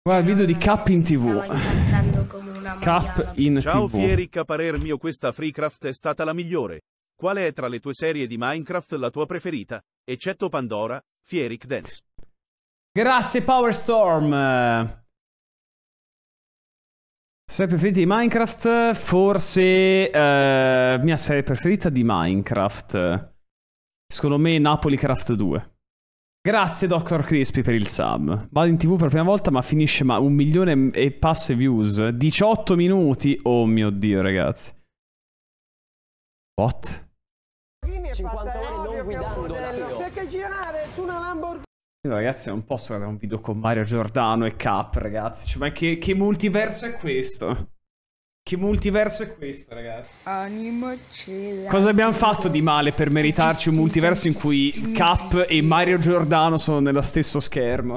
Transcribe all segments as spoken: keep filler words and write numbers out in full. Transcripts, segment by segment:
Guarda il video di Cap in tv. Cap in Ciao tv. Fieric, a parer mio questa Freecraft è stata la migliore. Quale è tra le tue serie di Minecraft la tua preferita? Eccetto Pandora, Fieric Dance. Grazie Powerstorm. Serie preferita di Minecraft? Forse eh, mia serie preferita di Minecraft. Secondo me Napoli Craft due. Grazie doctor Crispy per il sub. Vado in tv per la prima volta ma finisce ma un milione e passe views. diciotto minuti. Oh mio Dio ragazzi. What? cinquanta ore non guidando perché girare su una Lamborghini. Ragazzi non posso guardare un video con Mario Giordano e Cap ragazzi. Cioè, ma che, che multiverso è questo? Che multiverso è questo ragazzi? Cosa abbiamo fatto di male per meritarci un multiverso in cui Cap e Mario Giordano sono nello stesso schermo?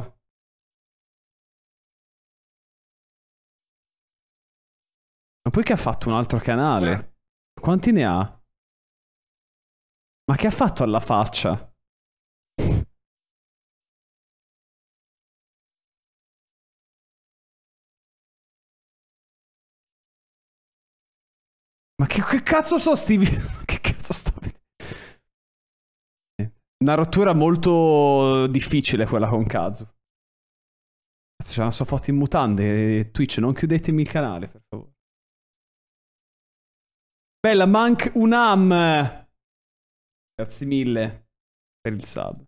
Ma poi che ha fatto un altro canale? Quanti ne ha? Ma che ha fatto alla faccia? Ma che, che cazzo sono sti video? Che cazzo sto vedendo? Una rottura molto difficile quella con Kazu. Cazzo, c'è una sua foto in mutande. Twitch, non chiudetemi il canale, per favore. Bella, Mank Unam. Grazie mille per il sub.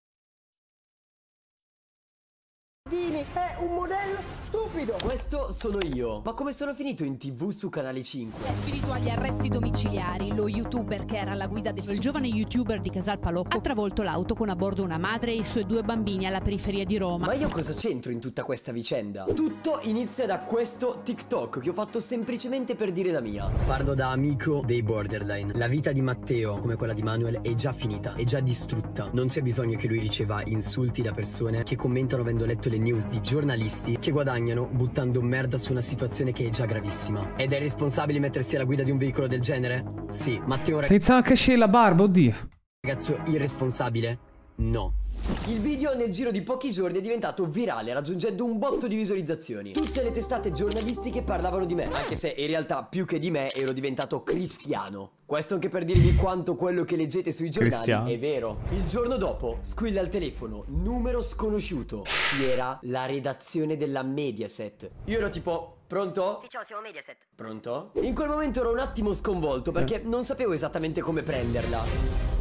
È un modello stupido. Questo sono io. Ma come sono finito in tv su Canale cinque? È finito agli arresti domiciliari. Lo youtuber che era alla guida del... Il giovane youtuber di Casal Palocco ha travolto l'auto con a bordo una madre e i suoi due bambini alla periferia di Roma. Ma io cosa c'entro in tutta questa vicenda? Tutto inizia da questo TikTok che ho fatto semplicemente per dire la mia. Parlo da amico dei Borderline. La vita di Matteo, come quella di Manuel, è già finita, è già distrutta. Non c'è bisogno che lui riceva insulti da persone che commentano avendo letto le news di giornalisti che guadagnano buttando merda su una situazione che è già gravissima. Ed è responsabile mettersi alla guida di un veicolo del genere? Sì. Matteo... Sta iniziando a crescere la barba, oddio. Ragazzo irresponsabile? No. Il video nel giro di pochi giorni è diventato virale, raggiungendo un botto di visualizzazioni. Tutte le testate giornalistiche parlavano di me, anche se in realtà più che di me ero diventato cristiano. Questo anche per dirvi quanto quello che leggete sui giornali Cristiano. È vero. Il giorno dopo, squilla il telefono, numero sconosciuto. Chi era? La redazione della Mediaset. Io ero tipo... Pronto? Sì, ciao, siamo Mediaset. Pronto? In quel momento ero un attimo sconvolto perché non sapevo esattamente come prenderla.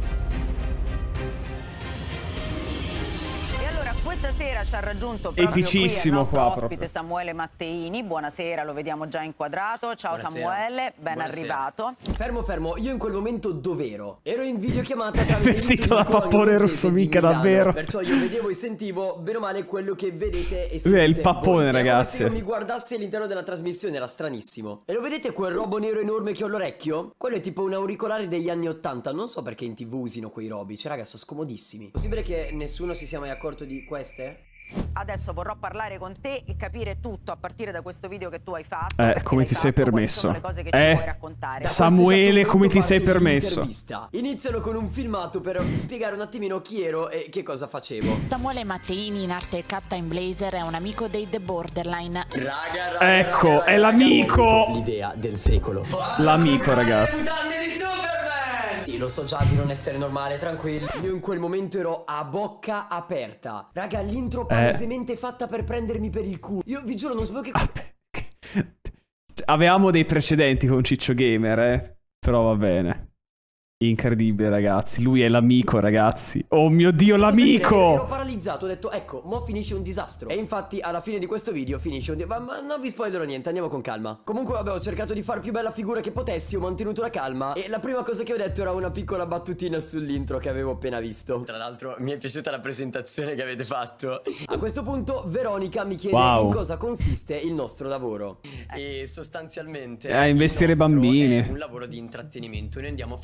Questa sera ci ha raggiunto proprio epicissimo qui il nostro qua ospite proprio. Samuele Matteini. Buonasera, lo vediamo già inquadrato. Ciao Buonasera. Samuele, ben Buonasera. arrivato. Fermo, fermo, io in quel momento dov'ero? Ero in videochiamata tramite vestito da pappone russo, mica davvero. Perciò io vedevo e sentivo bene o male quello che vedete e sentite. Lui è il pappone, voi. ragazzi. Se io mi guardassi all'interno della trasmissione, era stranissimo. E lo vedete quel robo nero enorme che ho all'orecchio? Quello è tipo un auricolare degli anni ottanta. Non so perché in tv usino quei robi. Cioè, raga, sono scomodissimi. Possibile che nessuno si sia mai accorto di queste? Adesso vorrò parlare con te e capire tutto a partire da questo video che tu hai fatto. Eh, come ti sei permesso? Le cose che eh, ci vuoi raccontare. Samuele, come ti sei permesso? Iniziano con un filmato per spiegare un attimino chi ero e che cosa facevo. Samuele Matteini, in arte Captain Blazer, è un amico dei The Borderline. Raga, raga, ecco, raga, è l'amico. L'idea del secolo. L'amico, ragazzi. Sì, lo so già di non essere normale, tranquilli. Io in quel momento ero a bocca aperta. Raga, l'intro palesemente eh. fatta per prendermi per il culo. Io vi giuro, non sapevo che... Ah, avevamo dei precedenti con Ciccio Gamer, eh. Però va bene. Incredibile, ragazzi. Lui è l'amico, ragazzi. Oh mio Dio, l'amico! Ero paralizzato, ho detto, ecco, mo finisce un disastro. E infatti, alla fine di questo video finisce un disastro. Ma, ma non vi spoilerò niente, andiamo con calma. Comunque, vabbè, ho cercato di far più bella figura che potessi, ho mantenuto la calma. E la prima cosa che ho detto era una piccola battutina sull'intro che avevo appena visto. Tra l'altro, mi è piaciuta la presentazione che avete fatto. A questo punto, Veronica mi chiede wow. in cosa consiste il nostro lavoro. E sostanzialmente... Eh, investire bambini. È un lavoro di intrattenimento. Noi andiamo a far divertire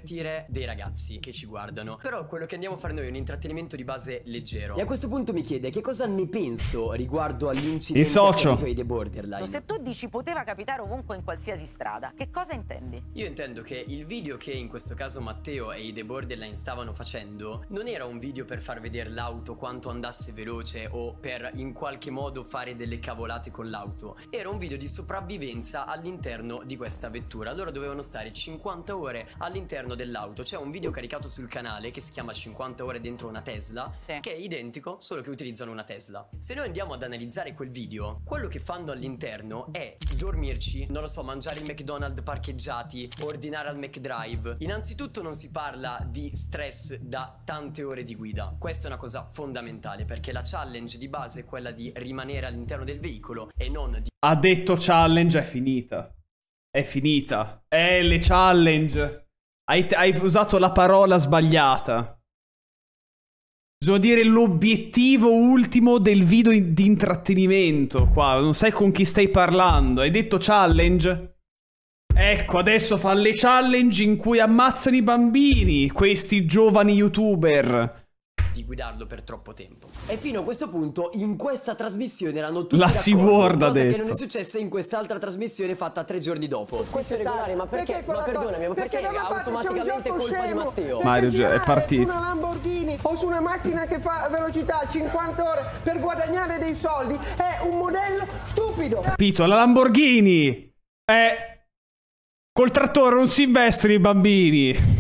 divertire dei ragazzi che ci guardano. Però quello che andiamo a fare noi è un intrattenimento di base leggero. E a questo punto mi chiede che cosa ne penso riguardo all'incidente accaduto ai The Borderline. Se tu dici poteva capitare ovunque in qualsiasi strada, che cosa intendi? Io intendo che il video che in questo caso Matteo e i The Borderline stavano facendo non era un video per far vedere l'auto quanto andasse veloce o per in qualche modo fare delle cavolate con l'auto. Era un video di sopravvivenza all'interno di questa vettura. Loro dovevano stare cinquanta ore all'interno dell'auto. C'è un video caricato sul canale che si chiama cinquanta ore dentro una Tesla, sì, che è identico, solo che utilizzano una Tesla. Se noi andiamo ad analizzare quel video, quello che fanno all'interno è dormirci, non lo so, mangiare il McDonald's parcheggiati, ordinare al McDrive. Innanzitutto non si parla di stress da tante ore di guida. Questa è una cosa fondamentale, perché la challenge di base è quella di rimanere all'interno del veicolo e non di... Ha detto challenge, è finita. È finita. Eh, le challenge. Hai, hai usato la parola sbagliata. Bisogna dire l'obiettivo ultimo del video di intrattenimento. Qua, non sai con chi stai parlando. Hai detto challenge? Ecco, adesso fa le challenge in cui ammazzano i bambini, questi giovani youtuber. Di guidarlo per troppo tempo. E fino a questo punto in questa trasmissione erano tutti la d'accordo, cosa detto. che non è successa in quest'altra trasmissione fatta tre giorni dopo. Questo è regolare, ma perché? perché ma perdonami, ma perché, perché automaticamente è colpa di Matteo? Mario è partito. Su una Lamborghini o su una macchina che fa velocità cinquanta ore per guadagnare dei soldi è un modello stupido. Capito, la Lamborghini è... Col trattore non si investono i bambini.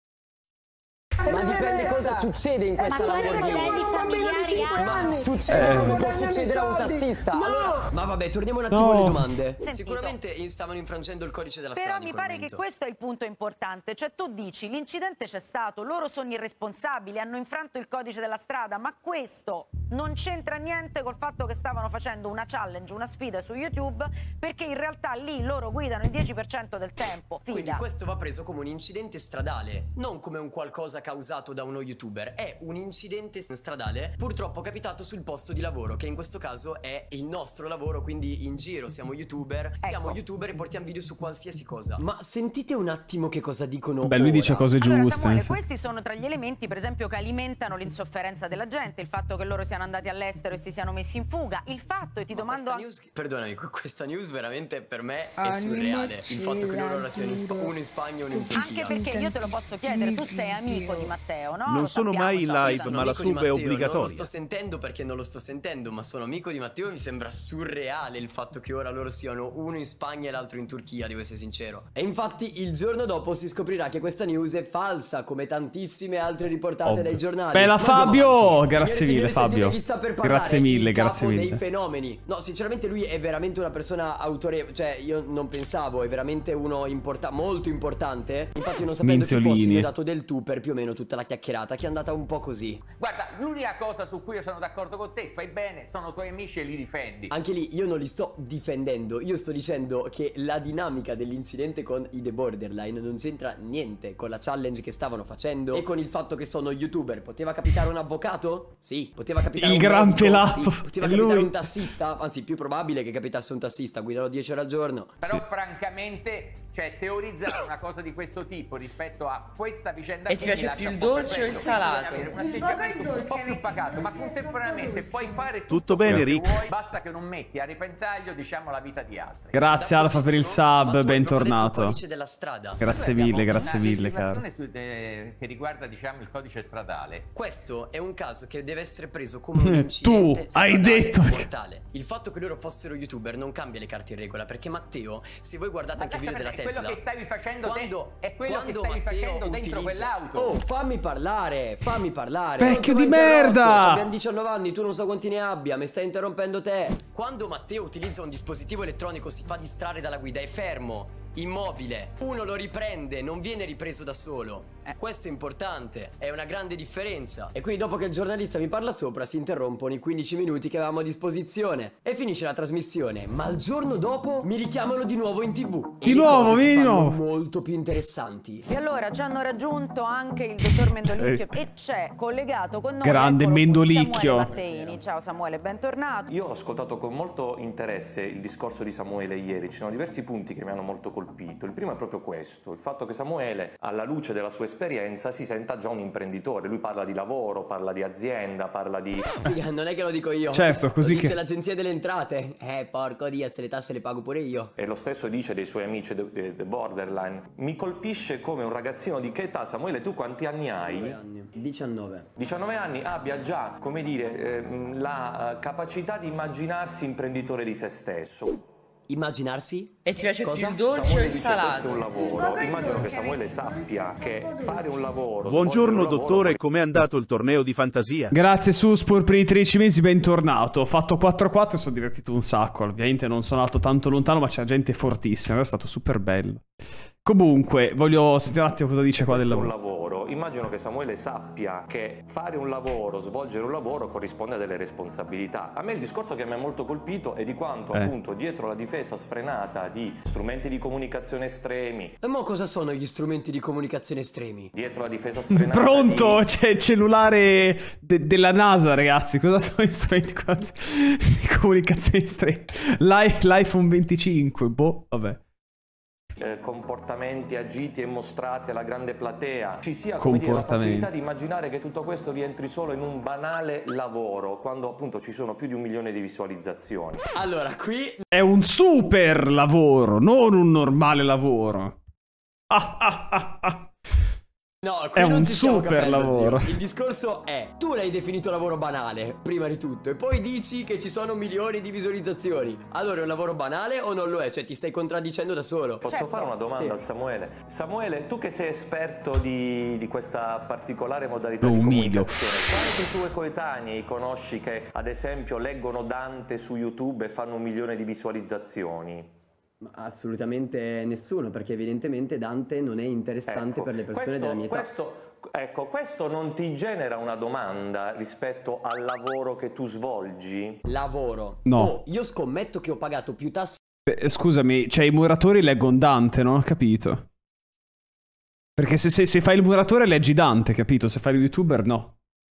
Ma dipende cosa succede in questa Lamborghini. Ma succede eh. come può succedere a un tassista. No. Allora, ma vabbè, torniamo un attimo no. alle domande. Sentito. Sicuramente stavano infrangendo il codice della Però strada. mi pare che questo è il punto importante. Cioè tu dici l'incidente c'è stato, loro sono irresponsabili, hanno infranto il codice della strada, ma questo non c'entra niente col fatto che stavano facendo una challenge, una sfida su YouTube, perché in realtà lì loro guidano il dieci per cento del tempo. Fida. Quindi questo va preso come un incidente stradale, non come un qualcosa causato da uno youtuber. È un incidente stradale purtroppo capitato sul posto di lavoro, che in questo caso è il nostro lavoro, quindi in giro siamo youtuber, ecco. Siamo youtuber e portiamo video su qualsiasi cosa. Ma sentite un attimo che cosa dicono. Beh, lui ora. dice cose giuste. Allora, Samuele, questi sono tra gli elementi, per esempio, che alimentano l'insofferenza della gente, il fatto che loro siano andati all'estero e si siano messi in fuga, il fatto, e ti Ma domando... News, perdonami, questa news veramente per me è surreale, il fatto che loro ora siano in uno in Spagna e uno in Turchia. Anche perché io te lo posso chiedere, tu sei amico di Matteo, no? Non Lo sono sappiamo, mai in sappiamo. live, ma la sub è Matteo, obbligatoria. Non lo sto sentendo perché non lo sto sentendo, ma sono amico di Matteo e mi sembra surreale il fatto che ora loro siano uno in Spagna e l'altro in Turchia, devo essere sincero. E infatti il giorno dopo si scoprirà che questa news è falsa, come tantissime altre riportate Ovvio. dai giornali. Bella Fabio! Grazie signore, mille signore, Fabio. Chi sta per parlare, grazie mille, il grazie capo mille. dei fenomeni. No, sinceramente lui è veramente una persona autorevole, cioè io non pensavo, è veramente uno importa molto importante. Infatti non sapendo Minziolini. chi fossi mi ho dato del tu per più o meno tutta la chiacchierata, che è andata un po' così. Guarda, l'unica cosa su cui io sono d'accordo con te, fai bene, sono tuoi amici e li difendi. Anche lì io non li sto difendendo, io sto dicendo che la dinamica dell'incidente con i The Borderline non c'entra niente con la challenge che stavano facendo e con il fatto che sono youtuber. Poteva capitare un avvocato? Sì. Poteva capitare il un gran medico? pelato. Sì. Poteva è capitare lui. un tassista? Anzi, più probabile che capitasse un tassista, guiderò dieci ore al giorno. Però sì. francamente, cioè, teorizzare una cosa di questo tipo rispetto a questa vicenda e ti piace più il dolce o il salato? Avere un atteggiamento un po' più pacato, ma contemporaneamente puoi fare tutto, tutto bene, Rick. Vuoi, basta che non metti a repentaglio, diciamo, la vita di altri. Grazie Alfa per il sub, bentornato. Della strada. Grazie mille, grazie mille, caro. Su, eh, che riguarda, diciamo, il codice stradale. Questo è un caso che deve essere preso come un incidente tu hai detto mortale. Il fatto che loro fossero youtuber non cambia le carte in regola, perché Matteo, se voi guardate anche il video della Tesla, quello che stavi facendo quando, è quello che quando stavi Matteo facendo dentro utilizza... quell'auto. Oh, fammi parlare, fammi parlare. Vecchio di merda! Abbiamo diciannove anni, tu non so quanti ne abbia, mi stai interrompendo te. Quando Matteo utilizza un dispositivo elettronico, si fa distrarre dalla guida, è fermo, immobile. Uno lo riprende, non viene ripreso da solo. Eh, questo è importante, è una grande differenza. E quindi dopo che il giornalista mi parla sopra si interrompono i quindici minuti che avevamo a disposizione e finisce la trasmissione. Ma il giorno dopo mi richiamano di nuovo in tv. Di nuovo, cose si di fanno nuovo. molto più interessanti. E allora ci hanno raggiunto anche il dottor Mendolicchio e c'è collegato con noi Grande eccolo qui, Mendolicchio. Samuele Matteini. Ciao Samuele, bentornato. Io ho ascoltato con molto interesse il discorso di Samuele ieri, ci sono diversi punti che mi hanno molto colpito. Il primo è proprio questo, il fatto che Samuele, alla luce della sua esperienza, si senta già un imprenditore. Lui parla di lavoro, parla di azienda, parla di... Figa, non è che lo dico io. Certo, così lo dice che... l'agenzia delle entrate. Eh, porco Dio, se le tasse le pago pure io. E lo stesso dice dei suoi amici The Borderline. Mi colpisce come un ragazzino di che età, Samuele, tu quanti anni hai? Anni. diciannove. diciannove anni abbia già, come dire, ehm, la uh, capacità di immaginarsi imprenditore di se stesso. Immaginarsi? E ti piace Cosa? più il dolce Samuele o il dice, questo è salato? un lavoro. Immagino che Samuele sappia che fare un lavoro... Buongiorno svolgere un dottore, lavoro... com'è andato il torneo di fantasia? Grazie Suspur per i tredici mesi, bentornato. Ho fatto quattro quattro e sono divertito un sacco. Ovviamente non sono andato tanto lontano, ma c'è gente fortissima. È stato super bello. Comunque, voglio sentire un attimo cosa dice qua del lavoro. Un lavoro. Immagino che Samuele sappia che fare un lavoro, svolgere un lavoro corrisponde a delle responsabilità. A me il discorso che mi ha molto colpito è di quanto eh. appunto dietro la difesa sfrenata di strumenti di comunicazione estremi. E mo cosa sono gli strumenti di comunicazione estremi? Dietro la difesa sfrenata Pronto, di... c'è il cellulare de della NASA, ragazzi. Cosa sono gli strumenti di comunicazione estremi? L'iPhone venticinque, boh, vabbè. Eh, comportamenti agiti e mostrati alla grande platea, ci sia, come dire, la facilità di immaginare che tutto questo rientri solo in un banale lavoro, quando appunto ci sono più di un milione di visualizzazioni. Allora, qui è un super lavoro, non un normale lavoro. Ah, ah, ah, ah. No, qui è non un ci stiamo super capendo, lavoro. Zio. Il discorso è, tu l'hai definito lavoro banale, prima di tutto, e poi dici che ci sono milioni di visualizzazioni. Allora è un lavoro banale o non lo è? Cioè ti stai contraddicendo da solo. Posso certo. fare una domanda sì. a Samuele? Samuele, tu che sei esperto di, di questa particolare modalità Lo di umilio. comunicazione, quanti tuoi coetanei conosci che ad esempio leggono Dante su YouTube e fanno un milione di visualizzazioni? Ma assolutamente nessuno, perché evidentemente Dante non è interessante Ecco, per le persone questo, della mia età. Questo, ecco, questo non ti genera una domanda rispetto al lavoro che tu svolgi? Lavoro. No. Oh, io scommetto che ho pagato più tasse. Beh, scusami, cioè i muratori leggono Dante, non ho capito. Perché se, se, se fai il muratore leggi Dante, capito? Se fai il youtuber no.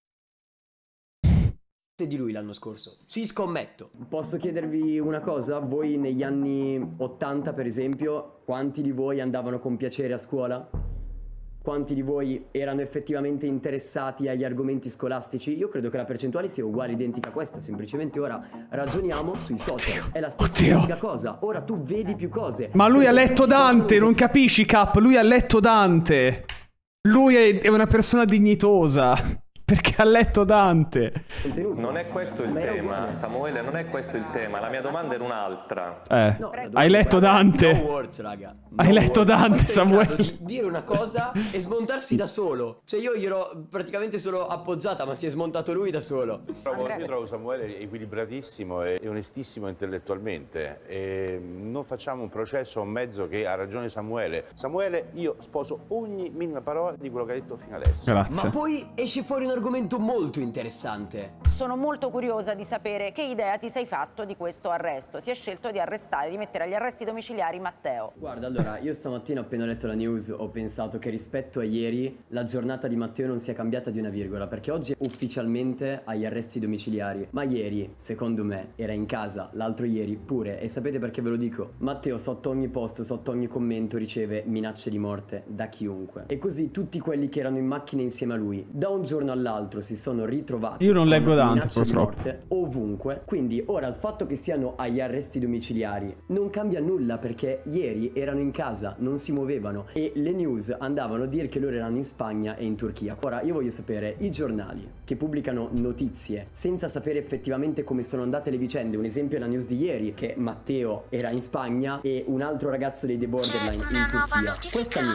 Di lui l'anno scorso. Ci scommetto. Posso chiedervi una cosa? Voi negli anni ottanta, per esempio, quanti di voi andavano con piacere a scuola? Quanti di voi erano effettivamente interessati agli argomenti scolastici? Io credo che la percentuale sia uguale, identica a questa. Semplicemente ora ragioniamo sui social. È la stessa Oddio. identica cosa. Ora tu vedi più cose. Ma lui ha Perché letto tutti Dante, possono- non capisci, Cap? Lui ha letto Dante. Lui è, è una persona dignitosa. Perché ha letto Dante. Contenuto. Non è questo il Ma era tema, uguale. Samuele, non è questo il tema. La mia domanda era un'altra. Eh, No, hai letto Dante? No words, raga. Hai No letto words. Dante, Questo è in Samuele? grado di dire una cosa e smontarsi da solo. Cioè io gli ero praticamente solo appoggiata, ma si è smontato lui da solo. Trovo, io trovo Samuele equilibratissimo e onestissimo intellettualmente. E non facciamo un processo a un mezzo che ha ragione Samuele. Samuele, io sposo ogni minima parola di quello che ha detto fino adesso. Grazie. Ma poi esce fuori un argomento molto interessante. Sono molto curiosa di sapere che idea ti sei fatto di questo arresto. Si è scelto di arrestare, di mettere agli arresti domiciliari Matteo. Guarda, allora, io stamattina appena letto la news ho pensato che rispetto a ieri la giornata di Matteo non sia cambiata di una virgola, perché oggi è ufficialmente agli arresti domiciliari. Ma ieri, secondo me, era in casa, l'altro ieri pure. E sapete perché ve lo dico? Matteo sotto ogni post, sotto ogni commento riceve minacce di morte da chiunque. E così tutti quelli che erano in macchina insieme a lui, da un giorno all'altro si sono ritrovati. Io non leggo con Dante, minacce di purtroppo. morte ovunque. Quindi ora il fatto che siano agli arresti domiciliari non cambia nulla, perché ieri erano in casa, non si muovevano e le news andavano a dire che loro erano in Spagna e in Turchia. Ora io voglio sapere, i giornali che pubblicano notizie senza sapere effettivamente come sono andate le vicende, un esempio è la news di ieri che Matteo era in Spagna e un altro ragazzo dei The Borderline in Turchia. Questa news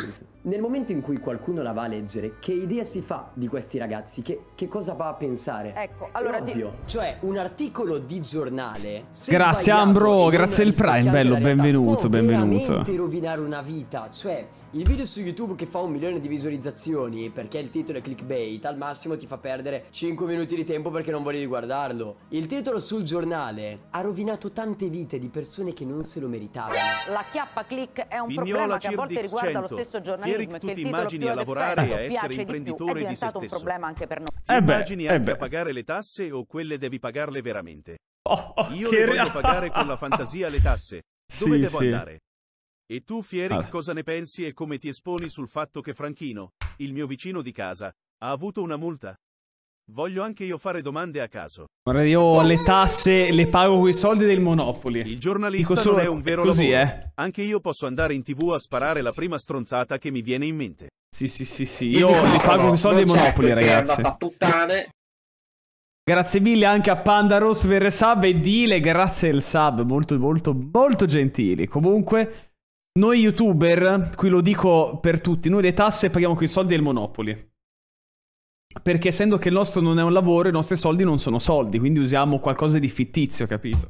Nel momento in cui qualcuno la va a leggere, che idea si fa di questi ragazzi? Che, che cosa va a pensare? Ecco, allora... È ovvio. Di... Cioè, un articolo di giornale... Grazie Ambro, grazie il Prime, bello, benvenuto, benvenuto. Può veramente rovinare una vita. Cioè, il video su YouTube che fa un milione di visualizzazioni, perché il titolo è clickbait, al massimo ti fa perdere cinque minuti di tempo perché non volevi guardarlo. Il titolo sul giornale ha rovinato tante vite di persone che non se lo meritavano. La chiappa click è un Vignola problema che a volte Cirdix riguarda lo cento. stesso giornalismo Fieric, e tu che ti il titolo immagini più a ad lavorare effetto e a essere piace di più imprenditore è di se diventato un stesso. problema anche per noi. Ti Eh beh, immagini eh anche beh. a pagare le tasse o quelle devi pagarle veramente? Oh, oh, Io che le voglio rea- pagare con la fantasia le tasse. Dove Sì, devo sì. andare? E tu, Fieric, Allora. cosa ne pensi e come ti esponi sul fatto che Franchino, il mio vicino di casa, ha avuto una multa? Voglio anche io fare domande a caso. Guarda, io le tasse le pago con i soldi del Monopoli. Il giornalista Dico solo non è un vero così, lavoro. eh. Anche io posso andare in tv a sparare Sì, sì, la sì. prima stronzata che mi viene in mente. Sì, sì, sì, sì. Io li pago con i soldi del Monopoli, ragazzi. Puttane. Grazie mille anche a Panda Rose per il sub e Dile, grazie del sub, molto molto molto gentili. Comunque, noi youtuber, qui lo dico per tutti, noi le tasse paghiamo con i soldi del Monopoli. Perché essendo che il nostro non è un lavoro, i nostri soldi non sono soldi, quindi usiamo qualcosa di fittizio, capito?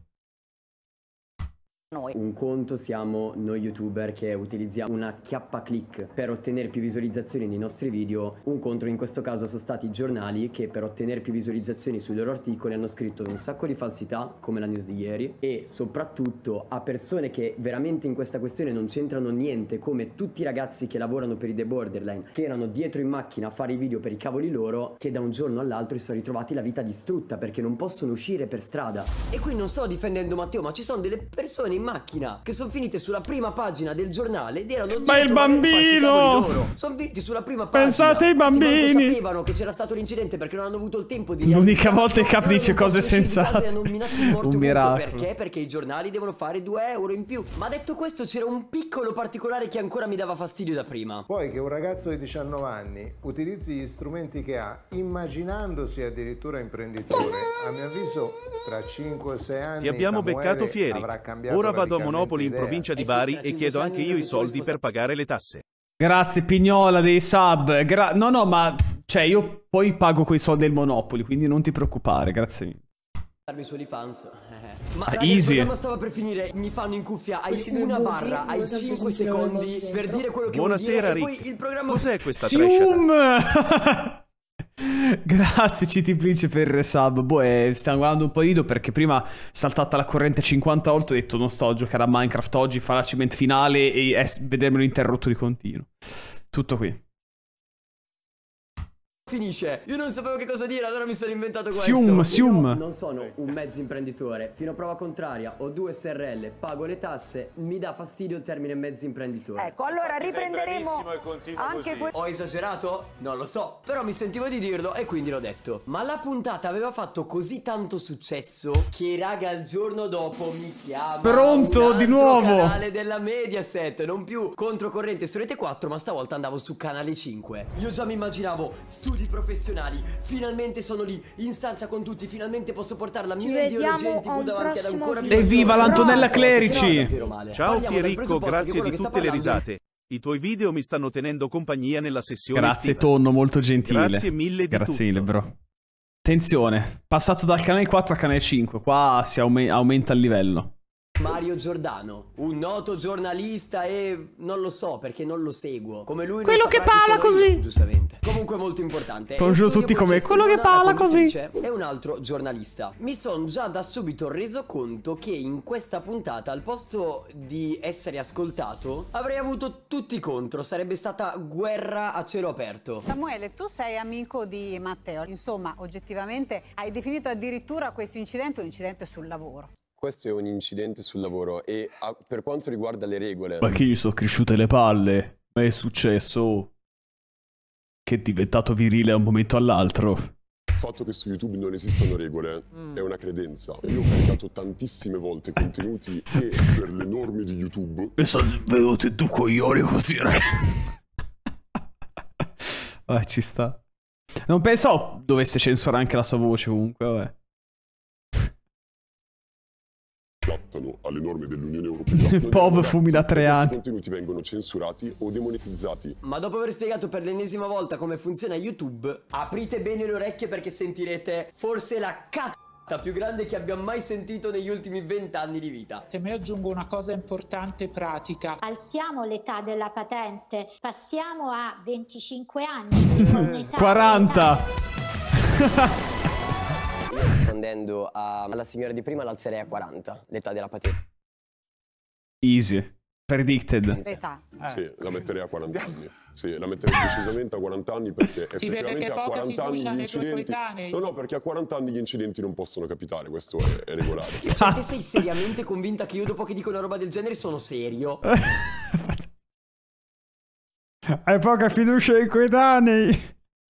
Noi. Un conto siamo noi youtuber che utilizziamo una chiappa click per ottenere più visualizzazioni nei nostri video. Un conto in questo caso sono stati i giornali che per ottenere più visualizzazioni sui loro articoli hanno scritto un sacco di falsità come la news di ieri e soprattutto a persone che veramente in questa questione non c'entrano niente, come tutti i ragazzi che lavorano per i The Borderline, che erano dietro in macchina a fare i video per i cavoli loro, che da un giorno all'altro si sono ritrovati la vita distrutta perché non possono uscire per strada. E qui non sto difendendo Matteo, ma ci sono delle persone in macchina che sono finite sulla prima pagina del giornale ed erano Ma il bambino! Sono finiti sulla prima pagina. Pensate ai Questi manco bambini! sapevano che c'era stato l'incidente perché non hanno avuto il tempo di L'unica realizzarlo, volta che Cap però dice non cose possono uscire di casa sensate. e hanno minacce di morte Un ovunque. miracolo. Perché? Perché i giornali devono fare due euro in più. Ma detto questo c'era un piccolo particolare che ancora mi dava fastidio da prima. Poi che un ragazzo di diciannove anni utilizzi gli strumenti che ha immaginandosi addirittura imprenditore, a mio avviso tra cinque o sei anni Ti abbiamo Samuele beccato Fieric. avrà cambiato Ora vado a radicalmente Monopoli in idea. provincia di Eh sì, Bari tra e cinque chiedo sei anche anni io i non soldi risposta- per pagare le tasse. Grazie Pignola dei sub. Gra- no, no, ma cioè io poi pago quei soldi del Monopoli, quindi non ti preoccupare, grazie mille. Darmi solo i fans. Eh. Ma Ah, raga, il easy. programma stava per finire. Mi fanno in cuffia. Hai Questi una due barra, buchi, hai non so cinque se sentirò le secondi voci per dentro. dire quello che Buonasera, vuoi dire. Rick. E poi il programma Cos'è questa trescia? Sium! Grazie C T Plince per il sub. Boh, eh, stiamo guardando un po' di video perché prima è saltata la corrente cinquanta volte. Ho detto non sto a giocare a Minecraft oggi, fare l'achievement finale e eh, vedermelo interrotto di continuo. Tutto qui. finisce. Io non sapevo che cosa dire, allora mi sono inventato questo. Sium, Io sium. non sono un mezzo imprenditore. Fino a prova contraria ho due S R L, pago le tasse, mi dà fastidio il termine mezzo imprenditore. Ecco, allora riprenderemo anche que- Ho esagerato? Non lo so, però mi sentivo di dirlo e quindi l'ho detto. Ma la puntata aveva fatto così tanto successo che raga il giorno dopo mi chiama Pronto, un di altro nuovo. canale della Mediaset, non più controcorrente su Rete quattro, ma stavolta andavo su Canale cinque. Io già mi immaginavo studi professionali, finalmente sono lì in stanza con tutti, finalmente posso portare la Ci mia vediamo ideologia in a tv un davanti ad prossimo ancora più video. Evviva persone. l'Antonella Però, Clerici. però, davvero male. Ciao Parliamo del Fiericco, presupposto che grazie quello di che sta tutte le parlando- risate. I tuoi video mi stanno tenendo compagnia nella sessione Grazie estiva. Tonno, molto gentile. Grazie mille di Grazie tutto. mille, bro. Attenzione, passato dal canale quattro al canale cinque. Qua si aume- aumenta il livello. Mario Giordano, un noto giornalista e non lo so perché non lo seguo. Come lui non Quello che saprà chi parla sono io, così. giustamente. Comunque molto importante. Conosco E in studio tutti poi come c'è quello che Simona, parla la così. conduttrice, e un altro giornalista. Mi sono già da subito reso conto che in questa puntata al posto di essere ascoltato avrei avuto tutti contro. Sarebbe stata guerra a cielo aperto. Samuele, tu sei amico di Matteo, insomma, oggettivamente hai definito addirittura questo incidente un incidente sul lavoro. Questo è un incidente sul lavoro e a- per quanto riguarda le regole... Ma che gli sono cresciute le palle? Ma è successo che è diventato virile da un momento all'altro. Il fatto che su YouTube non esistono regole è una credenza. Io ho caricato tantissime volte contenuti che per le norme di YouTube... Mi sono venuti due coglioni così, ragazzi. Vabbè, ci sta. Non pensavo dovesse censurare anche la sua voce comunque, vabbè. La rispettano alle norme dell'Unione Europea. P O V fumi da tre anni. Questi contenuti vengono censurati o demonetizzati. Ma dopo aver spiegato per l'ennesima volta come funziona YouTube, aprite bene le orecchie perché sentirete forse la cazzo più grande che abbia mai sentito negli ultimi vent'anni di vita. Se mi aggiungo una cosa importante e pratica. Alziamo l'età della patente, passiamo a venticinque anni. quaranta. Io rispondendo a, alla signora di prima l'alzerei a quaranta, l'età della patente. Easy. Predicted. L'età. Eh. Sì, la metterei a quaranta anni. Sì, la metterei decisamente a quaranta anni perché Si effettivamente a quaranta anni gli incidenti... No, no, perché a quaranta anni gli incidenti non possono capitare, questo è, è regolare. Cioè, te sei seriamente convinta che io dopo che dico una roba del genere sono serio? Hai poca fiducia ai coetanei.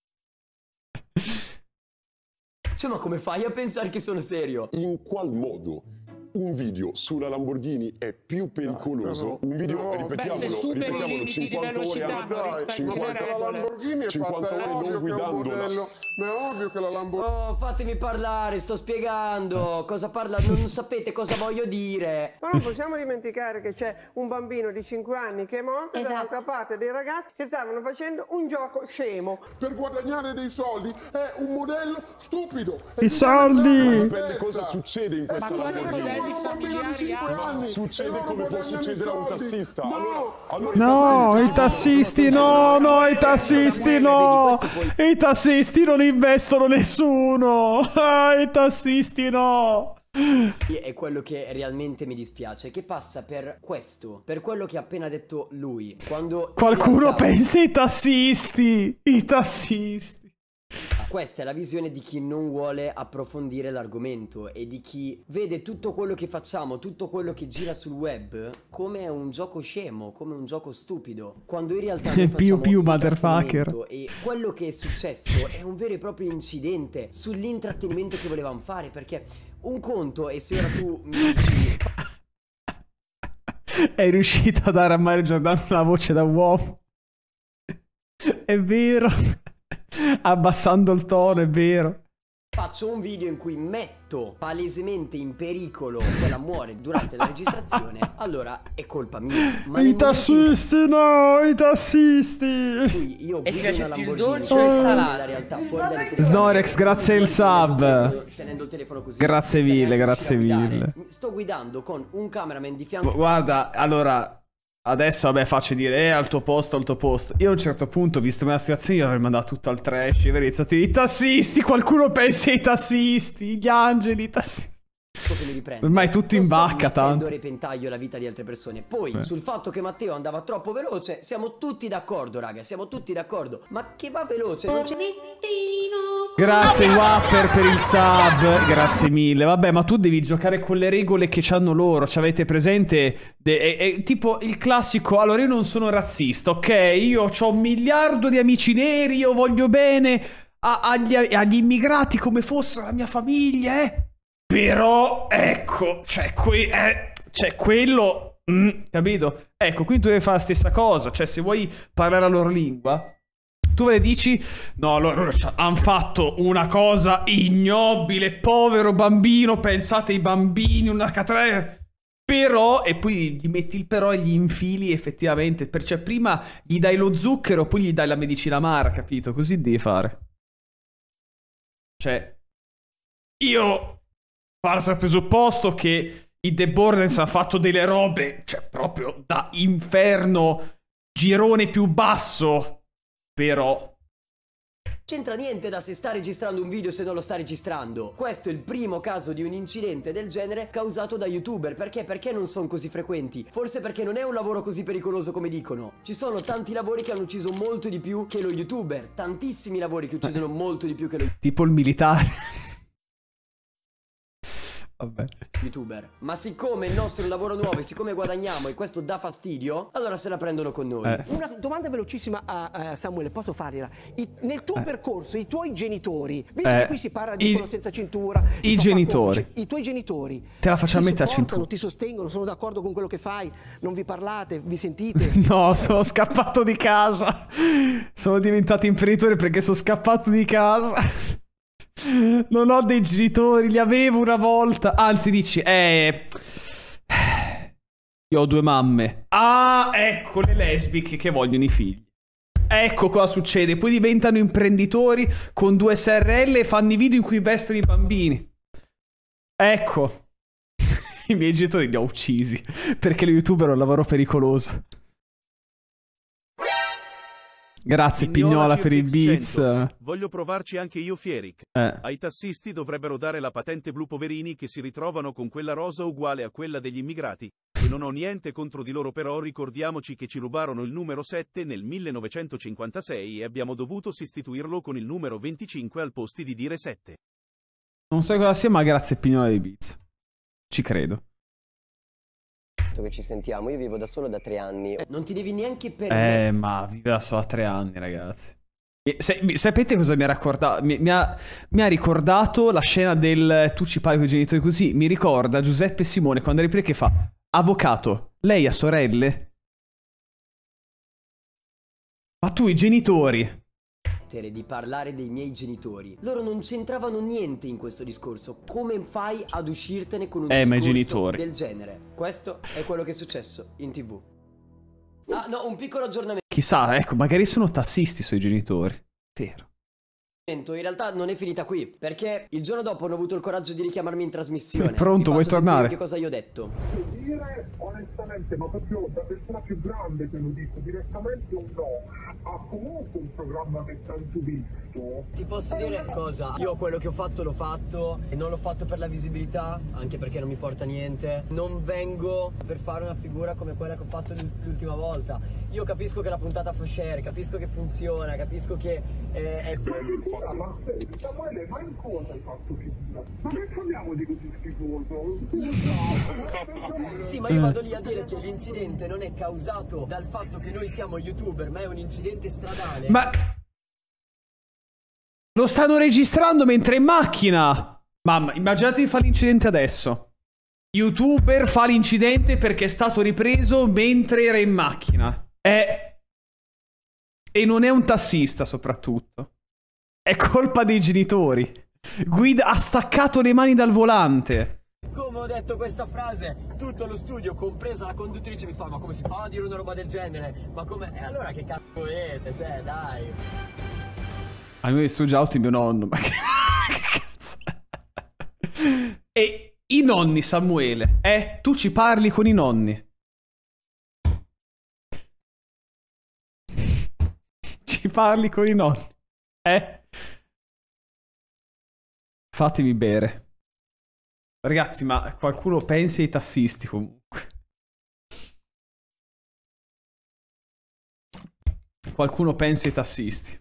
Cioè, ma come fai a pensare che sono serio? In qual modo un video sulla Lamborghini è più pericoloso? Un video, no. ripetiamolo, Beh, ripetiamolo, cinquanta ore a... Dai, cinquanta la Lamborghini è cinquanta fatta, è ore non ovvio che è un guidando. modello, ma è ovvio che la Lamborghini... Oh, fatemi parlare, sto spiegando cosa parla, non sapete cosa voglio dire. Ma non possiamo dimenticare che c'è un bambino di cinque anni che è morto, Esatto. dall'altra parte dei ragazzi che stavano facendo un gioco scemo. Per guadagnare dei soldi è un modello stupido. I soldi! Dipende cosa succede in questa Ma quali Lamborghini. modelli familiari Ma succede come può succedere a un tassista. Allora, allora No, i tassisti no, no, i tassisti no. I tassisti non investono nessuno. Ah, i tassisti no. È quello che realmente mi dispiace, che passa per questo, per quello che ha appena detto lui. Quando Qualcuno pensa ai tassisti. I tassisti. Questa è la visione di chi non vuole approfondire l'argomento e di chi vede tutto quello che facciamo, tutto quello che gira sul web come un gioco scemo, come un gioco stupido, quando in realtà noi più facciamo più motherfucker. e quello che è successo è un vero e proprio incidente sull'intrattenimento che volevamo fare, perché un conto, e se ora tu mi dici È riuscito a dare a Mario Giordano una voce da uomo. È vero. Abbassando il tono, è vero. faccio un video in cui metto palesemente in pericolo quella muore durante la registrazione, allora è colpa mia. Ma I tassisti in... no, i tassisti. Io e ti piace più il dolce o il salato? realtà fuori dalle telecamere. Snorex, grazie il sub. Tenendo il telefono così. Grazie mille, grazie mille. Sto guidando con un cameraman di fianco. Guarda, allora adesso vabbè faccio dire eh, al tuo posto, al tuo posto. Io a un certo punto, visto la situazione, io avrei mandato tutto al trash. Avrei iniziato i tassisti, qualcuno pensa ai tassisti, gli angeli, i tassisti. Che mi riprende. Ormai tutto in bacca tanto. a repentaglio la vita di altre persone. Poi Beh. sul fatto che Matteo andava troppo veloce siamo tutti d'accordo, raga, siamo tutti d'accordo. Ma che va veloce, non c'è... Grazie Wapper per il sub, grazie mille. Vabbè, ma tu devi giocare con le regole che c'hanno loro. Ci avete presente? De è, è tipo il classico. Allora io non sono razzista, ok? Io ho un miliardo di amici neri, io voglio bene a, agli, agli immigrati come fossero la mia famiglia, eh? Però, ecco, c'è qui, eh, c'è quello, mm, capito? Ecco, quindi tu devi fare la stessa cosa. Cioè, se vuoi parlare la loro lingua, tu le dici, no, loro hanno fatto una cosa ignobile, povero bambino, pensate ai bambini, una catrella. Però, e poi gli metti il però e gli infili effettivamente. Perché prima gli dai lo zucchero, poi gli dai la medicina amara, capito? Così devi fare. Cioè, io... parto dal presupposto che i The Borderlands hanno fatto delle robe, cioè proprio da inferno, girone più basso, però... c'entra niente da se sta registrando un video se non lo sta registrando. Questo è il primo caso di un incidente del genere causato da youtuber. Perché? Perché non sono così frequenti? Forse perché non è un lavoro così pericoloso come dicono. Ci sono tanti lavori che hanno ucciso molto di più che lo youtuber. Tantissimi lavori che uccidono molto di più che lo youtuber. Tipo il militare. Vabbè. Youtuber. Ma siccome il nostro è un lavoro nuovo e siccome guadagniamo e questo dà fastidio, allora se la prendono con noi. Eh. Una domanda velocissima a, a Samuele, posso fargliela? I, nel tuo eh. percorso, i tuoi genitori, visto eh. che qui si parla di quello senza cintura, i genitori, coach, i tuoi genitori te la facciamo mettere a cintura, ti sostengono, sono d'accordo con quello che fai, non vi parlate, vi sentite? No, sono scappato di casa. Sono diventato imprenditore perché sono scappato di casa. Non ho dei genitori, li avevo una volta. Anzi dici, eh... Io ho due mamme. Ah, ecco le lesbiche che vogliono i figli. Ecco cosa succede. Poi diventano imprenditori con due S R L e fanno i video in cui investono i bambini. Ecco. I miei genitori li ho uccisi perché lo youtuber è un lavoro pericoloso. Grazie Pignola per i beats. Voglio provarci anche io, Fieric. Eh. Ai tassisti dovrebbero dare la patente blu, poverini che si ritrovano con quella rosa uguale a quella degli immigrati. E non ho niente contro di loro, però ricordiamoci che ci rubarono il numero sette nel millenovecentocinquantasei e abbiamo dovuto sostituirlo con il numero venticinque al posto di dire sette. Non so cosa sia, ma grazie Pignola dei beats. Ci credo. Che ci sentiamo, io vivo da solo da tre anni. Non ti devi neanche permettere. Eh, ma vive da solo a tre anni, ragazzi. E se, sapete cosa mi ha ricordato? Mi, mi, ha, mi ha ricordato la scena del tu ci parli con i genitori così. Mi ricorda Giuseppe Simone quando riprende che fa: avvocato, lei ha sorelle? Ma tu i genitori? Di parlare dei miei genitori. Loro non c'entravano niente in questo discorso. Come fai ad uscirtene con un eh, discorso genitori. del genere? Questo è quello che è successo in tv. Ah no, un piccolo aggiornamento. Chissà, ecco, magari sono tassisti i suoi genitori. Vero. In realtà non è finita qui, perché il giorno dopo hanno avuto il coraggio di richiamarmi in trasmissione. Pronto, vuoi tornare? Che cosa io ho detto? Dire onestamente, ma proprio da persona più grande te lo dico, direttamente o no, ha comunque un programma che tanto visto. Ti posso dire cosa? Io quello che ho fatto l'ho fatto e non l'ho fatto per la visibilità, anche perché non mi porta niente. Non vengo per fare una figura come quella che ho fatto l'ultima volta. Io capisco che la puntata fa share, capisco che funziona, capisco che eh, è bello il fatto. Ma Samuele, ma in cosa hai fatto figura? Ma che parliamo di così schifoso? Sì, ma io vado lì a dire che l'incidente non è causato dal fatto che noi siamo youtuber, ma è un incidente stradale. Ma lo stanno registrando mentre è in macchina. Mamma, immaginate di fare l'incidente adesso. Youtuber fa l'incidente perché è stato ripreso mentre era in macchina. È... E non è un tassista, soprattutto. È colpa dei genitori. Guida ha staccato le mani dal volante. Come ho detto questa frase, tutto lo studio, compresa la conduttrice, mi fa: ma come si fa a dire una roba del genere? Ma come? E allora che cazzo volete? Cioè, dai. A me distrugge auto mio nonno. Ma che cazzo? E i nonni, Samuele, eh? Tu ci parli con i nonni. Ci parli con i nonni. Eh? Fatemi bere. Ragazzi, ma qualcuno pensi ai tassisti comunque. Qualcuno pensi ai tassisti.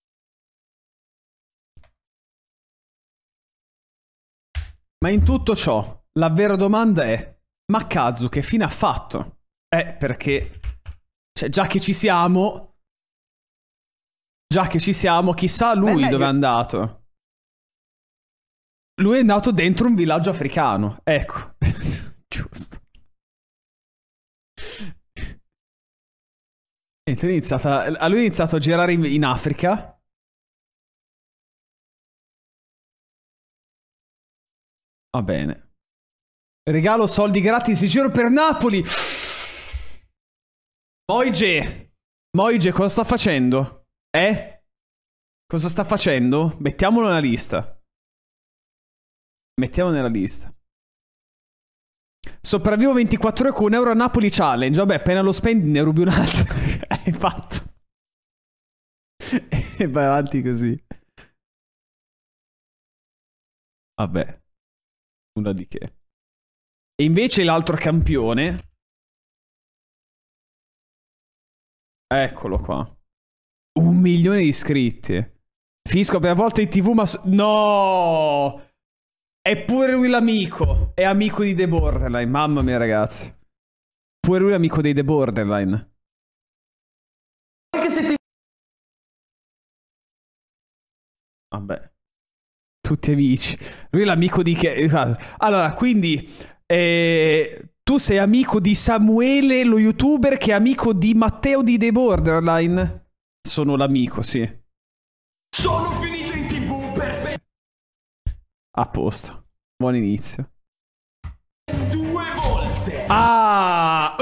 Ma in tutto ciò, la vera domanda è: ma Kazu che fine ha fatto? Eh, perché... Cioè, già che ci siamo... Già che ci siamo, chissà lui dove è andato. Lui è andato dentro un villaggio africano. Ecco. Giusto. E lui è iniziato a, lui è iniziato a girare in, in Africa. Va bene. Regalo soldi gratis in giro per Napoli. Moige. Moige, cosa sta facendo? Eh? Cosa sta facendo? Mettiamolo nella lista. Mettiamo nella lista. Sopravvivo ventiquattro ore con un euro a Napoli challenge. Vabbè, appena lo spendi ne rubi un altro. Hai fatto. E vai avanti così. Vabbè. Nulla di che. E invece l'altro campione. Eccolo qua. Un milione di iscritti. Fisco per una volta in tv, ma... No! È pure lui l'amico. È amico di The Borderline. Mamma mia, ragazzi. Pure lui l'amico dei The Borderline. Anche se ti... Vabbè. Tutti amici. Lui è l'amico di che... Allora, quindi... Eh... Tu sei amico di Samuele, lo youtuber, che è amico di Matteo di The Borderline. Sono l'amico, sì. Sono finito in tv per... A posto. Buon inizio. Due volte. Ah!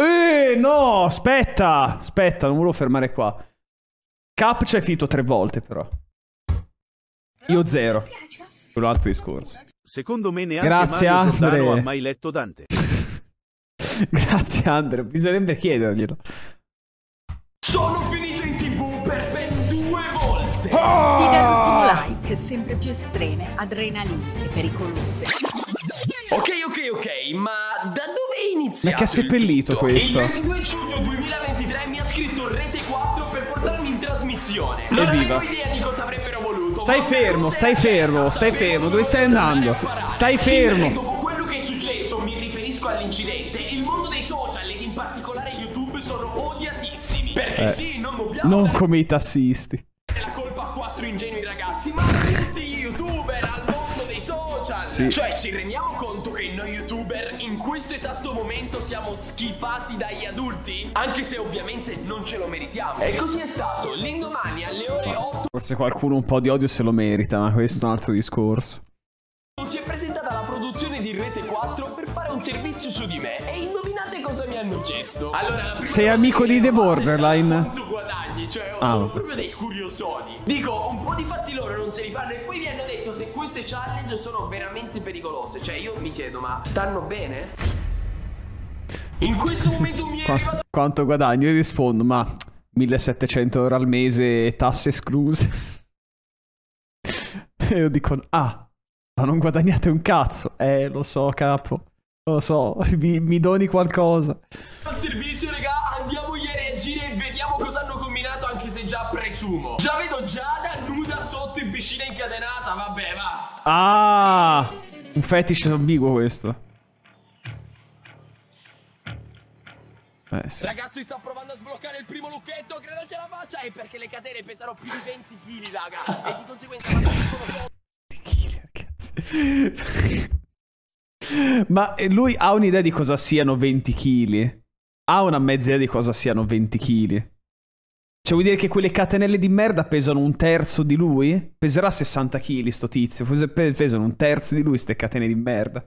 no, aspetta, aspetta, non volevo fermare qua. Cap ci hai finito tre volte però. Io zero. Un altro discorso. Secondo me neanche Grazie, Mario Giordano Andre. ha mai letto Dante. Grazie Andre, bisognerebbe chiederglielo. Sono finito in tv per ben due volte. Sfida all'ultimo like, sempre più estreme, adrenaliniche, pericolose. Ok, ok, ok, ma da dove è iniziato? Ma che ha seppellito il questo? Il ventidue giugno duemilaventitré mi ha scritto Rete quattro per portarmi in trasmissione. Non Evviva. avevo idea di cosa avrebbero voluto. Stai fermo, stai fermo, stai fermo, dove stai andando? Stai fermo. Dopo quello che è successo, mi riferisco all'incidente, il mondo dei social ed in particolare YouTube sono odiatissimi. Perché Eh, sì, non dobbiamo non come i tassisti. dare la colpa a quattro ingenui ragazzi, ma a tutti gli youtuber, al mondo dei social. Sì. Cioè, ci rendiamo conto che noi youtuber in questo esatto momento siamo schifati dagli adulti? Anche se ovviamente non ce lo meritiamo. E così è stato. L'indomani alle ore otto Forse qualcuno un po' di odio se lo merita, ma questo è un altro discorso. si è presentata la produzione di Rete quattro per fare un servizio su di me. E indovinate cosa mi hanno chiesto? Allora, la prima Sei cosa amico che di The ho fatto è Borderline? quanto guadagni, cioè Ah, sono ok. proprio dei curiosoni. Dico, un po' di fatti loro non se li fanno e poi mi hanno detto se queste challenge sono veramente pericolose. Cioè io mi chiedo, ma stanno bene? In questo momento mi è Qua- arrivato quanto guadagno? Io rispondo, ma millesettecento euro al mese e tasse escluse. E io dico, ah, ma non guadagnate un cazzo. Eh, lo so, capo. Lo so, mi, mi doni qualcosa. al servizio, raga, andiamogli a reagire e vediamo cosa hanno combinato, anche se già presumo. Già vedo Giada nuda sotto in piscina incatenata, vabbè, va. Ah, un fetish ambiguo questo. Eh, sì. Ragazzi, sta provando a sbloccare il primo lucchetto, credo ce la faccia. E perché le catene pesano più di venti chili, raga. E di conseguenza sono solo Ma lui ha un'idea di cosa siano venti chili? Ha una mezza idea di cosa siano venti chili? Cioè vuol dire che quelle catenelle di merda pesano un terzo di lui? Peserà sessanta chili sto tizio. Pe- Pesano un terzo di lui ste catene di merda.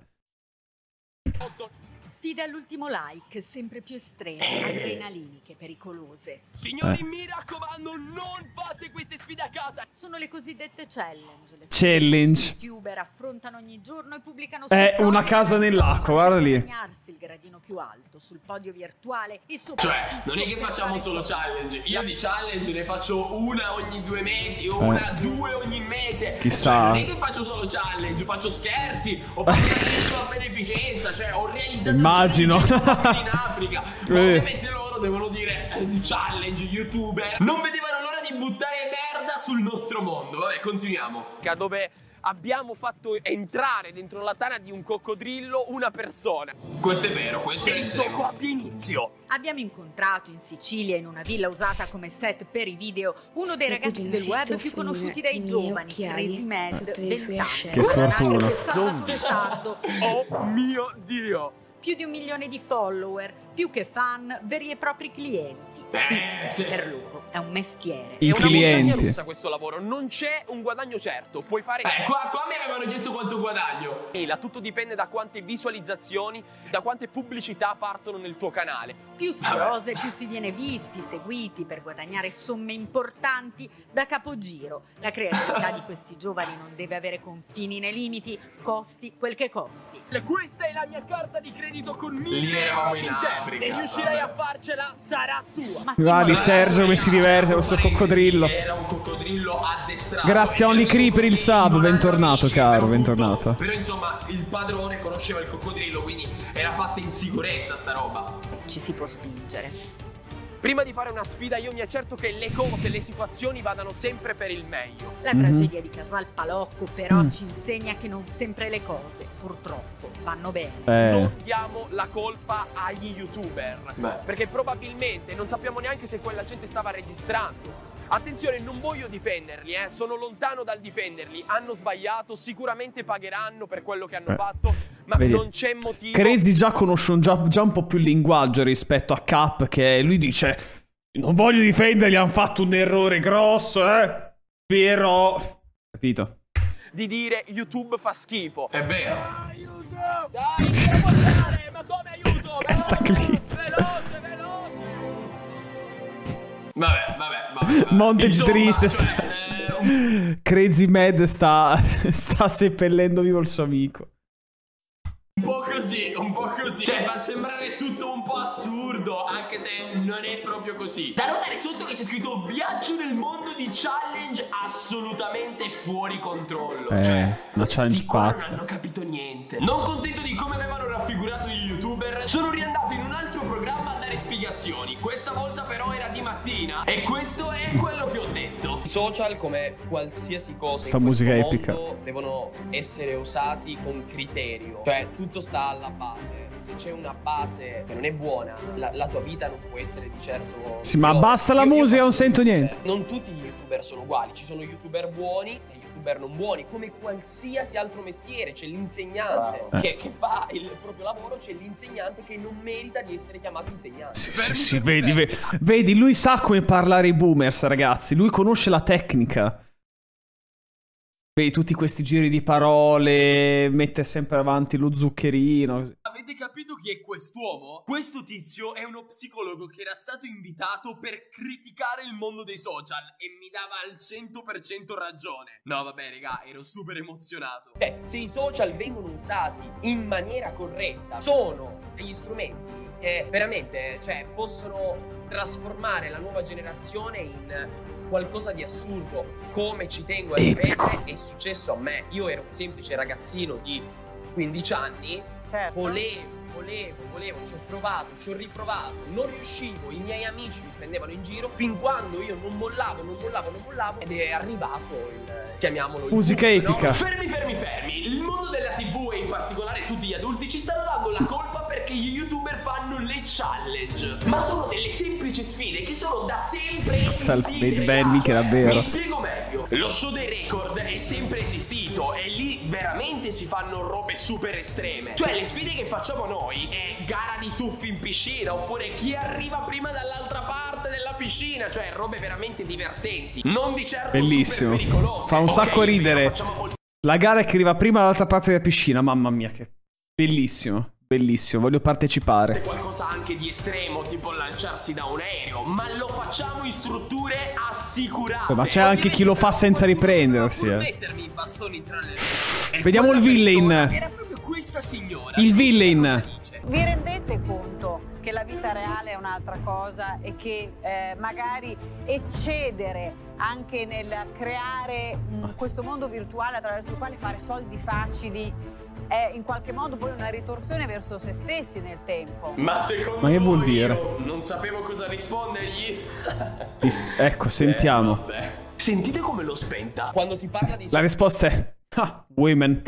Sfida all'ultimo like, sempre più estreme, adrenaliniche, pericolose. Signori, Eh. mi raccomando, non fate queste sfide a casa. Sono le cosiddette challenge. Le Challenge. I youtuber affrontano ogni giorno e pubblicano È sul una podio casa dei nell'acqua, social guarda per lì. guadagnarsi il gradino più alto sul podio virtuale e soprattutto Cioè, non è che per facciamo fare solo soldi. challenge. Io di challenge ne faccio una ogni due mesi, una, Eh. due ogni mese. Chissà. Cioè, non è che faccio solo challenge, faccio scherzi, ho fatto servizio a beneficenza, cioè ho realizzato Immagino. in Africa. Ma Eh. ovviamente loro devono dire eh, sì, challenge, youtuber. Non vedevano l'ora di buttare merda sul nostro mondo. Vabbè, continuiamo. Dove abbiamo fatto entrare dentro la tana di un coccodrillo una persona. Questo è vero, questo è il gioco abbia inizio. Abbiamo incontrato in Sicilia, in una villa usata come set per i video, uno dei ragazzi del web più conosciuti dai giovani, Crazy Mad, venti anni. Che sfortuna. Salvatore Sardo. Oh mio Dio. Più di un milione di follower, più che fan, veri e propri clienti. Sì, Eh, sì. per loro è un mestiere. I È una montagna clienti. russa questo lavoro, non c'è un guadagno certo, puoi fare... Eh, qua, qua mi avevano chiesto quanto guadagno. E là tutto dipende da quante visualizzazioni, da quante pubblicità partono nel tuo canale. Più si osa e più si viene visti, seguiti per guadagnare somme importanti da capogiro. La creatività di questi giovani non deve avere confini né limiti, costi quel che costi. Questa è la mia carta di credito con mille euro in te. Se riuscirai a farcela, sarà tua. Ma Vadi Sergio come si diverte questo coccodrillo. Era un coccodrillo addestrato. Grazie a Only Cree per il sub. Bentornato caro, bentornato. Però insomma il padrone conosceva il coccodrillo, quindi era fatta in sicurezza sta roba. ci si può spingere. Prima di fare una sfida io mi accerto che le cose, le situazioni vadano sempre per il meglio. La Mhm. tragedia di Casal Palocco però Mm. ci insegna che non sempre le cose, purtroppo, vanno bene. Eh. Non diamo la colpa agli youtuber, Beh. perché probabilmente non sappiamo neanche se quella gente stava registrando. Attenzione, non voglio difenderli, eh, sono lontano dal difenderli. Hanno sbagliato, sicuramente pagheranno per quello che hanno Eh. fatto, ma Vedi, non c'è motivo. Crazy già conosce un, già, già un po' più il linguaggio rispetto a Cap, che lui dice: non voglio difenderli, hanno fatto un errore grosso, eh. Però... Capito? Di dire YouTube fa schifo. È vero. Aiuto! Dai, devo andare, ma come aiuto? Questa clip. Veloce, veloce! Montage Insomma, triste. cioè, Sta... eh, Crazy Mad sta... sta seppellendo vivo il suo amico. Un po' così, un po' così. Cioè, fa sembrare tutto un po' assurdo, anche se non è proprio così. Da notare sotto che c'è scritto viaggio nel mondo di challenge assolutamente fuori controllo. Eh, cioè, una challenge sti qua pazza. non hanno capito niente. Non contento di come avevano raffigurato gli youtuber, sono riandato in un altro programma a dare spiegazioni. Questa volta però era di mattina e questo è quello che ho detto. I social, come qualsiasi cosa Sta in musica questo epica. mondo, devono essere usati con criterio. Cioè, tutto sta alla base. Se c'è una base che non è buona, la, la tua vita non può essere di certo. Sì, ma Io- abbassa la io- io musica, non faccio- sento niente. Non tutti gli youtuber sono uguali, ci sono youtuber buoni e youtuber non buoni, come qualsiasi altro mestiere. C'è l'insegnante Bravo. che, che fa il proprio lavoro, c'è l'insegnante che non merita di essere chiamato insegnante. Sì, sì, vedi, vedi, vedi, lui sa come parlare ai boomers, ragazzi. Lui conosce la tecnica. Vedi tutti questi giri di parole, mette sempre avanti lo zuccherino. Avete capito chi è quest'uomo? Questo tizio è uno psicologo che era stato invitato per criticare il mondo dei social e mi dava al cento per cento ragione. No, vabbè, raga, ero super emozionato. Cioè, se i social vengono usati in maniera corretta, sono degli strumenti che veramente, cioè, possono trasformare la nuova generazione in qualcosa di assurdo. Come ci tengo a ripetere, è successo a me. Io ero un semplice ragazzino di quindici anni, Certo. volevo, volevo, volevo, ci ho provato, ci ho riprovato, non riuscivo, i miei amici mi prendevano in giro, fin quando io non mollavo, non mollavo, non mollavo, ed è arrivato il, chiamiamolo il Musica boom, no? epica. Fermi, fermi, fermi. Il mondo della tivù e in particolare tutti gli adulti ci stanno dando la colpa perché gli youtuber fanno le challenge. Ma sono delle semplici sfide che sono da sempre esistite. Made Ben, mica davvero. Mi spiego meglio. Lo show dei record è sempre esistito e lì veramente si fanno robe super estreme. Cioè, le sfide che facciamo noi è gara di tuffi in piscina oppure chi arriva prima dall'altra parte della piscina. Cioè, robe veramente divertenti. Non di certo Bellissimo. super pericolose. Fa un Ok, sacco ridere. facciamo molto- La gara che arriva prima dall'altra parte della piscina. Mamma mia, che bellissimo. Bellissimo, voglio partecipare. qualcosa anche di estremo, tipo lanciarsi da un aereo, ma lo facciamo in strutture assicurate. Ma c'è anche chi lo fa senza riprendersi. Eh. Mettermi i bastoni tra le ruote. E Vediamo il quella villain. persona era proprio questa signora. Il Sentite villain. cosa dice. Vi rendete conto che la vita reale è un'altra cosa e che eh, magari eccedere anche nel creare mh, questo mondo virtuale attraverso il quale fare soldi facili è in qualche modo poi una ritorsione verso se stessi nel tempo? Ma secondo Ma che vuol voi dire? io non sapevo cosa rispondergli? Vis- Ecco, sentiamo. Eh, vabbè. Sentite come l'ho spenta. Quando si parla di La risposta è ah, women.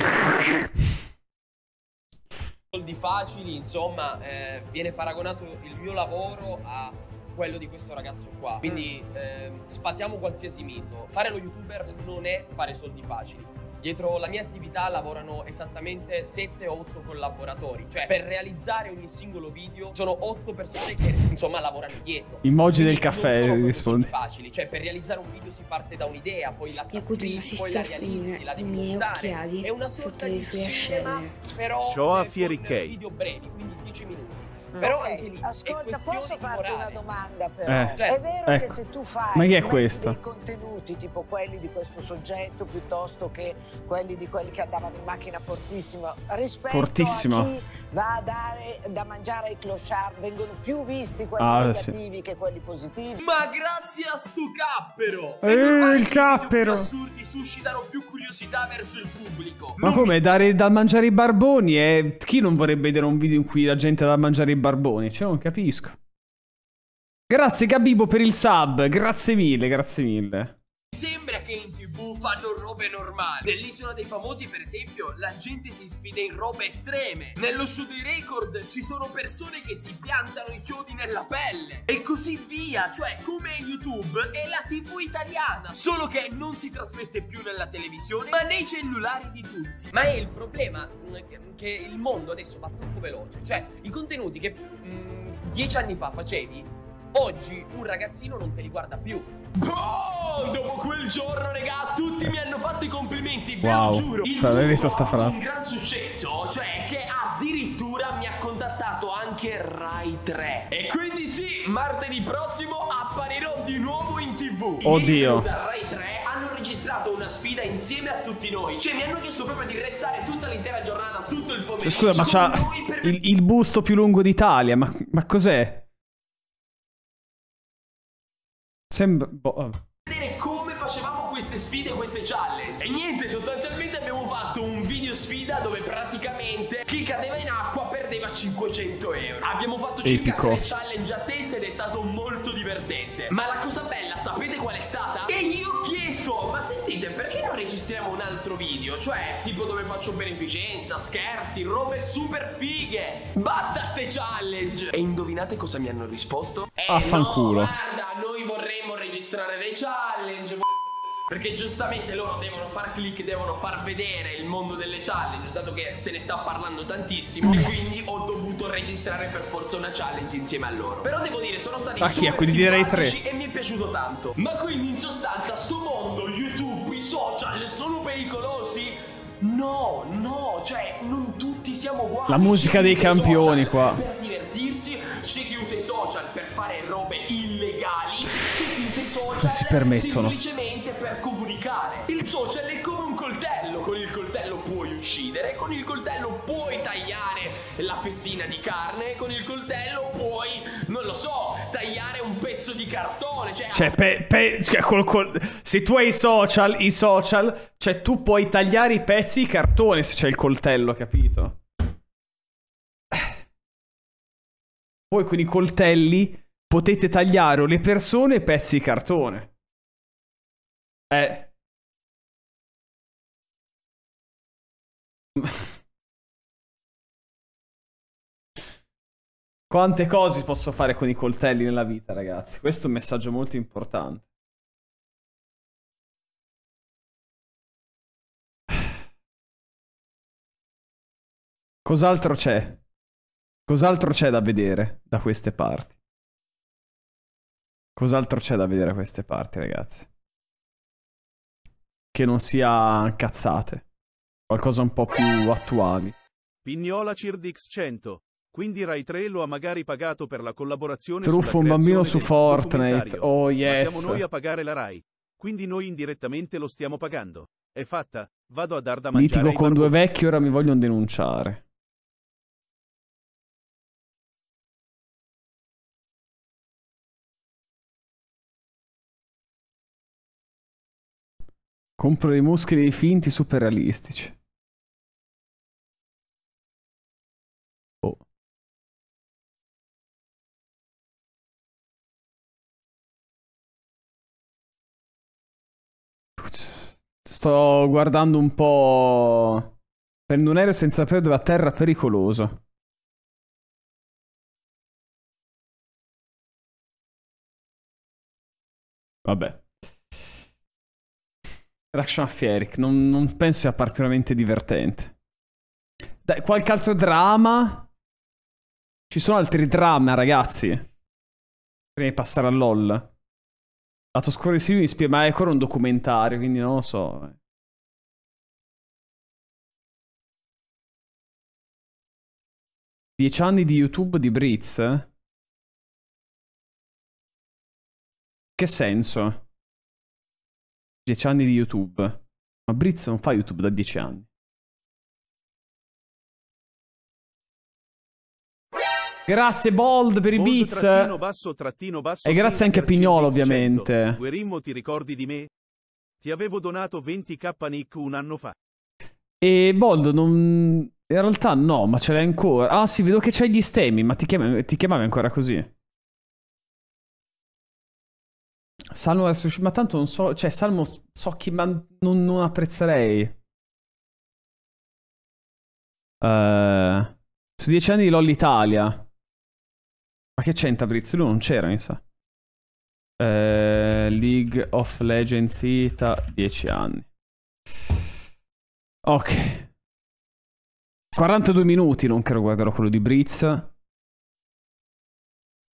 soldi facili, insomma, eh, viene paragonato il mio lavoro a quello di questo ragazzo qua. Quindi eh, sfatiamo qualsiasi mito. Fare lo youtuber non è fare soldi facili. Dietro la mia attività lavorano esattamente sette o otto collaboratori. Cioè, per realizzare ogni singolo video sono otto persone che, insomma, lavorano dietro. Emoji del Quindi caffè, non sono rispondi. soldi facili. Cioè, per realizzare un video si parte da un'idea, poi la Mi acuto una scrivi, poi la fissa realizzi, fine, la i devi miei montare. occhiali È una sotto sorta le di sue cinema, ascelle. però Ciao a eh, Fieri con Kay. video brevi, quindi dieci minuti. Però Ok, anche lì ascolta, è questione posso di farti morale. una domanda però? Eh, è vero ecco. che se tu fai Ma chi è metti questa? dei contenuti tipo quelli di questo soggetto piuttosto che quelli di quelli che andavano in macchina fortissimo rispetto Fortissimo. a chi va a dare da mangiare ai clochard, vengono più visti quelli Ah, negativi che quelli positivi? Ma grazie a sto cappero! Eh, È normale il che i video cappero. più assurdi suscitano più curiosità verso il pubblico. Ma come dare da mangiare i barboni? E chi non vorrebbe vedere un video in cui la gente dà da mangiare i barboni? Cioè, non capisco. Grazie Gabibo per il sub. Grazie mille, grazie mille. Sembra che in tv fanno robe normali. Nell'Isola dei Famosi, per esempio, la gente si sfida in robe estreme. Nello show dei record ci sono persone che si piantano i chiodi nella pelle. E così via. Cioè, come YouTube è la tv italiana. Solo che non si trasmette più nella televisione, ma nei cellulari di tutti. Ma è il problema mh, che- che il mondo adesso va troppo veloce. Cioè, i contenuti che mh, dieci anni fa facevi, oggi un ragazzino non te li guarda più. Oh, dopo quel giorno, regà, tutti mi hanno fatto i complimenti, ve Wow, lo giuro. Il avevi detto tuo sta ha avuto frase. un gran successo, cioè che addirittura addirittura mi ha contattato anche Rai tre. E quindi sì, martedì prossimo apparirò di nuovo in tv. Oddio. Da Rai tre hanno registrato una sfida insieme a tutti noi. Cioè mi hanno chiesto proprio di restare tutta l'intera giornata, tutto il pomeriggio. Cioè, scusa, ma c'ha il, il busto più lungo d'Italia. Ma, ma cos'è? Sembra... Boh. Vedere come facevamo queste sfide, queste challenge. E niente, sostanzialmente abbiamo fatto un video sfida dove praticamente chi cadeva in acqua perdeva cinquecento euro. Abbiamo fatto circa Epico. tre challenge a testa ed è stato molto divertente. Ma la cosa bella, sapete qual è stata? Che io ho chiesto, ma sentite, perché non registriamo un altro video? Cioè, tipo dove faccio beneficenza, scherzi, robe super fighe. Basta ste challenge. E indovinate cosa mi hanno risposto? Eh Affanculo. no, guarda, noi vorremmo registrare dei challenge. Perché giustamente loro devono far click, devono far vedere il mondo delle challenge, dato che se ne sta parlando tantissimo. E quindi ho dovuto registrare per forza una challenge insieme a loro. Però devo dire, sono stati Ah, chi è? super Quindi direi simpatici tre. e mi è piaciuto tanto. Ma quindi in sostanza sto mondo, YouTube, i social sono pericolosi? No, no, cioè non tutti siamo uguali. La musica C'è chi dei usa i campioni social qua. per divertirsi, c'è chi usa i social per fare robe illegali, c'è chi usa i social Come si permettono? semplicemente per comunicare. Il social è come un coltello, con il coltello puoi uccidere, con il coltello puoi tagliare la fettina di carne, con il coltello puoi, non lo so, tagliare un pezzo di cartone, cioè... Cioè, pe, pe, cioè col, col, se tu hai i social, i social, cioè tu puoi tagliare i pezzi di cartone se c'è il coltello, capito? Poi con i coltelli potete tagliare le persone e pezzi di cartone. Eh. Quante cose si possono fare con i coltelli nella vita, ragazzi. Questo è un messaggio molto importante. Cos'altro c'è? Cos'altro c'è da vedere da queste parti? Cos'altro c'è da vedere da queste parti, ragazzi? Che non sia cazzate. Qualcosa un po' più attuali. Pignola Cirdix cento. Quindi Rai tre lo ha magari pagato per la collaborazione. Truffo un sulla bambino creazione su del Fortnite. documentario. Oh Ma yes. siamo noi a pagare la Rai. Quindi noi indirettamente lo stiamo pagando. È fatta. Vado a dar da mangiare Litigo ai con due barboni. vecchi, ora mi vogliono denunciare. Compro dei muscoli finti super realistici. Oh. Sto guardando un po'. Prendo un aereo senza sapere dove atterra, pericoloso. Vabbè. Reaction of Eric, non, non penso sia particolarmente divertente. Dai, qualche altro dramma? Ci sono altri dramma, ragazzi? Prima di passare a LOL. Lato scuro di mi spiega, ma è ancora un documentario, quindi non lo so. Dieci anni di YouTube di Briz? Che senso? Dieci anni di YouTube. Ma Briz non fa YouTube da dieci anni. Grazie Bold per i Bold beats. trattino basso, trattino basso, E grazie anche a Pignolo, Silver cento. ovviamente. Guerimmo, ti ricordi di me? Ti avevo donato venti k Nick un anno fa. E Bold non... In realtà no, ma ce l'hai ancora. Ah sì, vedo che c'hai gli stemmi, ma ti chiamavi, ti chiamavi ancora così. Salmo verso... Ma tanto non so... Cioè, Salmo so chi... Ma non, non apprezzerei. Uh, su dieci anni di LOL Italia. Ma che c'entra Briz? Lui non c'era, mi sa. Uh, League of Legends Ita, dieci anni. Ok. quarantadue minuti, non credo guarderò quello di Briz.